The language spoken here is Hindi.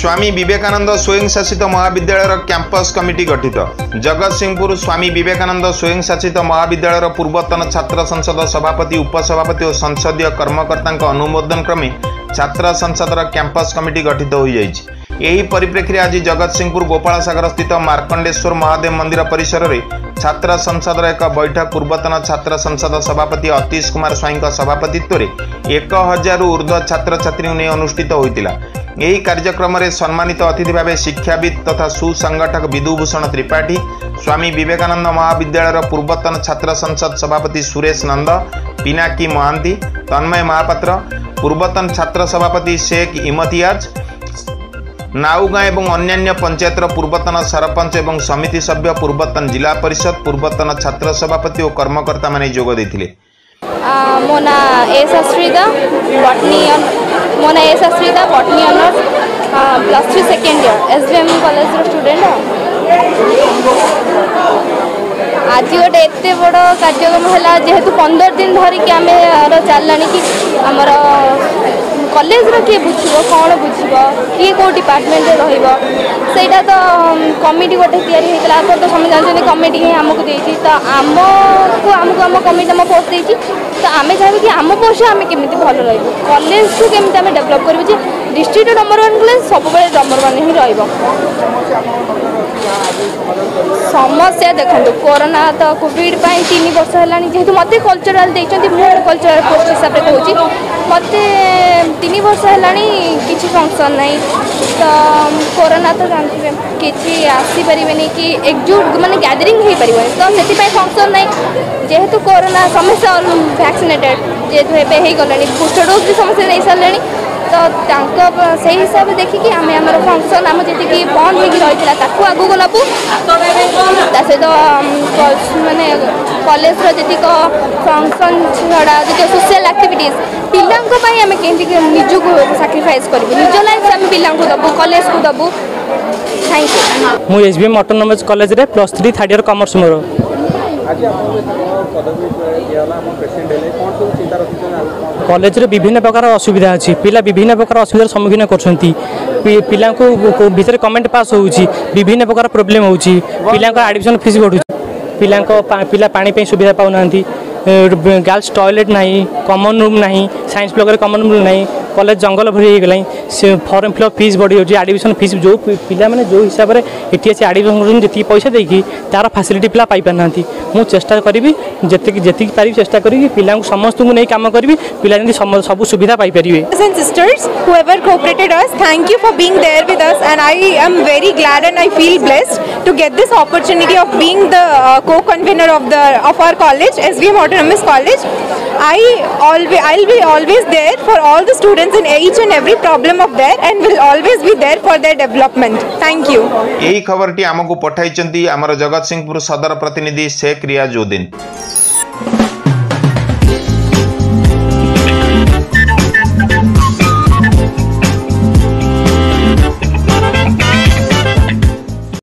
स्वामी विवेकानंद स्वयं शासित महाविद्यालय कैंपस कमिटी गठित। जगतसिंहपुर स्वामी विवेकानंद स्वयं शासित महाविद्यालय पूर्वतन छात्र संसद सभापति उपसभापति और संसदीय कर्मकर्ता अनुमोदन क्रमे छात्र संसदर कैंपस कमिटी गठित हो जाइछि। यही परिप्रेक्षी आज जगतसिंहपुर गोपाल सागर स्थित मार्कंडेश्वर महादेव मंदिर परिसर में छात्र संसदर एक बैठक पूर्वतन छात्र संसद सभापति अतीश कुमार स्वाई सभापतित्व में 1000 ऊर्ध्व छात्र छात्री ने अनुष्ठित होता। यही कार्यक्रम में सम्मानित अतिथि भाव शिक्षाविद तथा सुसंगठक विदुभूषण त्रिपाठी, स्वामी विवेकानंद महाविद्यालय पूर्वतन छात्र संसद सभापति सुरेश नंद, पिनाकी महांती, तन्मय महापात्र, पूर्वतन छात्र सभापति शेख इमतियाज, नाउगाँ एवं अन्यान्य पंचायतर पूर्वतन सरपंच एवं समिति सभ्य, पूर्वतन जिला परिषद, पूर्वतन छात्र सभापति और कर्मकर्ता माने जोग देथिले। मो ना S Ashrita botany honours +3 second year SBM college रो स्टूडेंट। आज गोटे एत बड़ कार्यक्रम है जेहेतु 15 दिन धरिकी आम चललानी कि आमर कॉलेज किए बुझ कौन बुझ किए कौ डिपार्टमेंट रहीटा तो कमिटी गोटे या तो समझ जानते कमिटी ही आमको देती तो आम कमिटी आम पोस्ट देती तो आम चाहिए कि आम पोस्ट आम केमी भल रॉलेज को केमी आम डेभलप करूँ डिस्ट्रिक्ट नंबर 1 कॉलेज सब नंबर 1 ही समस्या देखो कोरोना तो कोविड 3 वर्ष है जेहेतु मत कल्चरल देखते कल्चरल पोस्ट हिसाब से कहूँ मत 3 वर्ष है किसी फंक्शन नहीं तो कोरोना तो जानते किसी आसीपर कि एकजुट माने गैदरिंग हो पार तो से फंक्शन नहीं जेहेतु कोरोना समस्या वैक्सीनेटेड जेहेतु हो गला बूस्टर डोज भी समस्या नहीं सारे तो से हिसाब से देखिए आम आम फंक्शन आम जी बंद हो आगू नबू सहित मानने कॉलेज जी फंक्शन छड़ा जो सोशल एक्टिविटीज पिलांई आम के निजक साक्रिफाइस करूँ निज लाइफ आम पिला दबू कॉलेज को दबू। Thank you. मुझे एसबीएम ऑटोनोमस कॉलेज रे +3 थर्ड ईयर कॉमर्स मोर। कॉलेज रे विभिन्न प्रकार असुविधा अच्छी पिला विभिन्न प्रकार असुविधार सम्मुखीन कर पिला भितर कमेंट पास होउची विभिन्न प्रकार प्रोब्लेम होउची पिला एडमिशन फीस बढ़ुची पिला पानी सुविधा पाऊना गर्ल्स टॉयलेट नहीं कॉमन रूम नहीं साइंस ब्लॉक कॉमन रूम नहीं कॉलेज जंगल भरी हो गला फॉर्म फिलअप फीस बढ़ी जाऊँगी एडमिशन फीस जो पिला मैंने जो हिसाब से ये एडमिशन जी पैसा देकी तार फैसिलिटी पिला पाई पारना मुझे चेष्टा करी जी पारि चेष्टा करी पिला समस्त को नहीं काम करी पिला सब सुविधा पाई पारे। Sisters, whoever cooperated us, thank you for being there with us, and I am very glad and I feel blessed to get this opportunity of being the co-convener of our college, SVM Autonomous College. I'll be always there for all the students in each and every problem of there, and will always be there for their development. Thank you. यही खबर टी आमको पठाई आमर जगतसिंहपुर सदर प्रतिनिधि शेख रियाजुद्दीन।